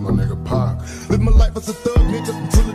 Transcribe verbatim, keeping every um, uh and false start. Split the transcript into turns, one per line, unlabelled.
my nigga Pop. Live my life as a thug, nigga.